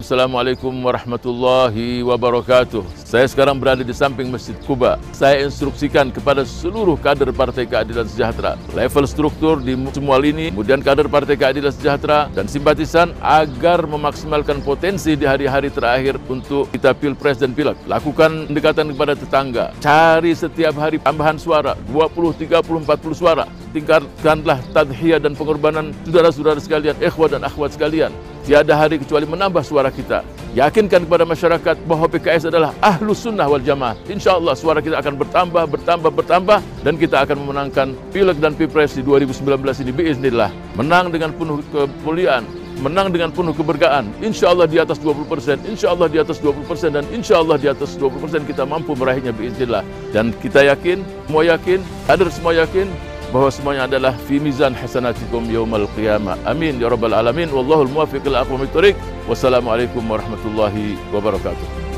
Assalamualaikum warahmatullahi wabarakatuh. Saya sekarang berada di samping Masjid Quba. Saya instruksikan kepada seluruh kader Partai Keadilan Sejahtera, level struktur di semua lini, kemudian kader Partai Keadilan Sejahtera dan simpatisan agar memaksimalkan potensi di hari-hari terakhir untuk kita Pilpres dan Pileg. Lakukan pendekatan kepada tetangga. Cari setiap hari tambahan suara, 20, 30, 40 suara. Tingkatkanlah tadhiyah dan pengorbanan saudara-saudara sekalian, ikhwah dan akhwat sekalian. Tiada hari kecuali menambah suara kita. Yakinkan kepada masyarakat bahwa PKS adalah Ahlus Sunnah wal Jamaah. InsyaAllah suara kita akan bertambah dan kita akan memenangkan Pileg dan Pilpres di 2019 ini biiznillah. Menang dengan penuh kemuliaan, menang dengan penuh keberkahan. InsyaAllah di atas 20%, InsyaAllah di atas 20%, dan InsyaAllah di atas 20% kita mampu meraihnya biiznillah. Dan kita yakin, semua yakin, kader semua yakin, bahwa semuanya adalah fi mizan hasanatikum yaumal qiyamah. Amin ya rabbal alamin. Wallahul muwaffiq ila aqwamit thoriq. Wassalamualaikum warahmatullahi wabarakatuh.